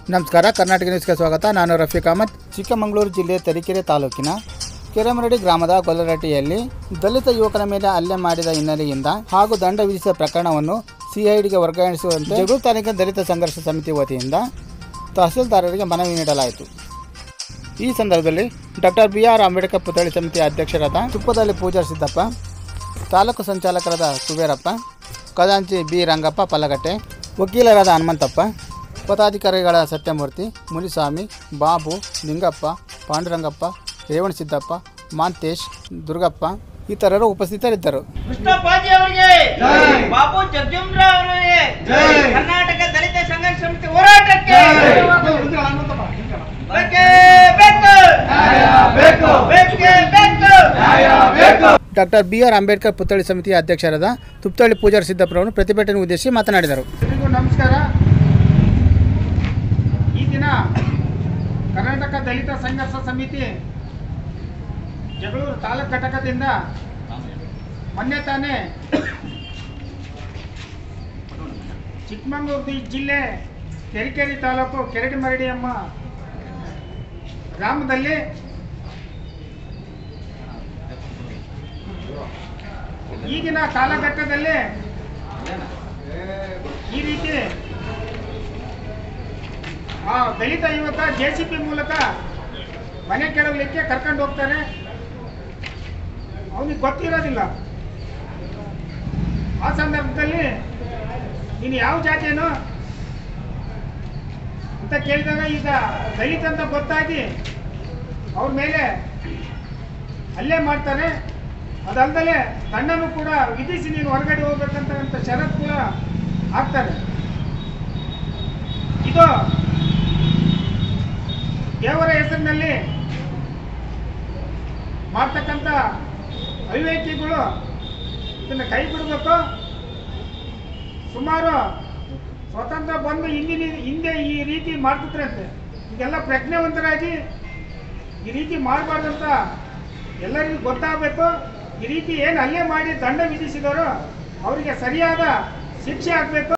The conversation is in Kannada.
ನಮಸ್ಕಾರ, ಕರ್ನಾಟಕ ನ್ಯೂಸ್ಗೆ ಸ್ವಾಗತ. ನಾನು ರಫೀಕ್ ಅಹಮದ್. ಚಿಕ್ಕಮಗಳೂರು ಜಿಲ್ಲೆ ತರೀಕೆರೆ ತಾಲೂಕಿನ ಕೆರೆಮರಡಿ ಗ್ರಾಮದ ಗೊಲ್ಲರಟ್ಟಿಯಲ್ಲಿ ದಲಿತ ಯುವಕನ ಮೇಲೆ ಹಲ್ಲೆ ಮಾಡಿದ ಹಿನ್ನೆಲೆಯಿಂದ ಹಾಗೂ ದಂಡ ವಿಧಿಸಿದ ಪ್ರಕರಣವನ್ನು ಸಿಐಡಿಗೆ ವರ್ಗಾಯಿಸುವಂತೆ ಜಗಳೂರು ತಾಲೂಕಿನ ದಲಿತ ಸಂಘರ್ಷ ಸಮಿತಿ ವತಿಯಿಂದ ತಹಸೀಲ್ದಾರರಿಗೆ ಮನವಿ ನೀಡಲಾಯಿತು. ಈ ಸಂದರ್ಭದಲ್ಲಿ ಡಾಕ್ಟರ್ BR ಅಂಬೇಡ್ಕರ್ ಪುತ್ಥಳಿ ಸಮಿತಿ ಅಧ್ಯಕ್ಷರಾದ ತುಪ್ಪದಲ್ಲಿ ಪೂಜಾರ್ ಸಿದ್ದಪ್ಪ, ತಾಲೂಕು ಸಂಚಾಲಕರಾದ ಕುಬೇರಪ್ಪ, ಖಜಾಂಚಿ B ರಂಗಪ್ಪ ಪಲ್ಲಗಟ್ಟೆ, ವಕೀಲರಾದ ಹನುಮಂತಪ್ಪ, ಪದಾಧಿಕಾರಿಗಳ ಸತ್ಯಮೂರ್ತಿ, ಮುನಿಸ್ವಾಮಿ, ಬಾಬು, ನಿಂಗಪ್ಪ, ಪಾಂಡುರಂಗಪ್ಪ, ರೇವಣಸಿದ್ದಪ್ಪ, ಮಾಂತೇಶ್, ದುರ್ಗಪ್ಪ ಇತರರು ಉಪಸ್ಥಿತರಿದ್ದರು. ಬಾಬು ಜಗಜೀವನರಾವ್ ಅವರಿಗೆ ಕರ್ನಾಟಕ ದಲಿತ ಸಂಘರ್ಷ ಸಮಿತಿ ಹೋರಾಟಕ್ಕೆ ಡಾಕ್ಟರ್ BR ಅಂಬೇಡ್ಕರ್ ಪುತ್ಥಳಿ ಸಮಿತಿಯ ಅಧ್ಯಕ್ಷರಾದ ತುಪ್ಪತಳ್ಳಿ ಪೂಜಾರ್ ಸಿದ್ದಪ್ಪರವರು ಪ್ರತಿಭಟನೆ ಉದ್ದೇಶಿಸಿ ಮಾತನಾಡಿದರು. ನಮಸ್ಕಾರ. ಈ ದಿನ ಕರ್ನಾಟಕ ದಲಿತ ಸಂಘರ್ಷ ಸಮಿತಿ ಜಗಳೂರು ತಾಲೂಕು ಘಟಕದಿಂದ ಮೊನ್ನೆ ತಾನೇ ಚಿಕ್ಕಮಗಳೂರು ಜಿಲ್ಲೆ ತರೀಕೆರೆ ತಾಲೂಕು ಕೆರೆಮರಡಿ ಎಂಬ ಗ್ರಾಮದಲ್ಲಿ ಈಗಿನ ಕಾಲಘಟ್ಟದಲ್ಲಿ ಈ ರೀತಿ ದಲಿತ ಯುವಕ JCB ಮೂಲಕ ಮನೆ ಕೆಡವಲಿಕ್ಕೆ ಕರ್ಕೊಂಡು ಹೋಗ್ತಾರೆ. ಅವನಿಗೆ ಗೊತ್ತಿರೋದಿಲ್ಲ. ಆ ಸಂದರ್ಭದಲ್ಲಿ ನೀನು ಯಾವ ಜಾತಿಯೇನು ಅಂತ ಕೇಳಿದಾಗ ಈಗ ದಲಿತ ಅಂತ ಗೊತ್ತಾಗಿ ಅವ್ರ ಮೇಲೆ ಹಲ್ಲೆ ಮಾಡ್ತಾರೆ. ಅದಲ್ಲದೆ ದಂಡನೂ ಕೂಡ ವಿಧಿಸಿ ನೀನು ಹೊರಗಡೆ ಹೋಗ್ಬೇಕಂತ ಷರತ್ತು ಕೂಡ ಹಾಕ್ತಾರೆ. ಇದು ದೇವರ ಹೆಸರಿನಲ್ಲಿ ಮಾಡ್ತಕ್ಕಂಥ ಅವಿವೇಕಿಗಳು ಇದನ್ನು ಕೈ ಬಿಡಬೇಕು. ಸುಮಾರು ಸ್ವತಂತ್ರ ಬಂದು ಹಿಂದೆ ಈ ರೀತಿ ಮಾಡ್ತಿದ್ರಂತೆ. ಇದೆಲ್ಲ ಪ್ರಜ್ಞಾವಂತರಾಗಿ ಈ ರೀತಿ ಮಾಡಬಾರ್ದಂತ ಎಲ್ಲರಿಗೂ ಗೊತ್ತಾಗಬೇಕು. ಈ ರೀತಿ ಏನು ಹಲ್ಲೆ ಮಾಡಿ ದಂಡ ವಿಧಿಸಿದಾರೋ ಅವರಿಗೆ ಸರಿಯಾದ ಶಿಕ್ಷೆ ಆಗಬೇಕು.